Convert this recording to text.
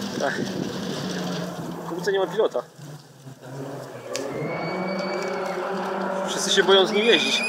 Tak. Kurczę, nie ma pilota. Wszyscy się boją z nim jeździć.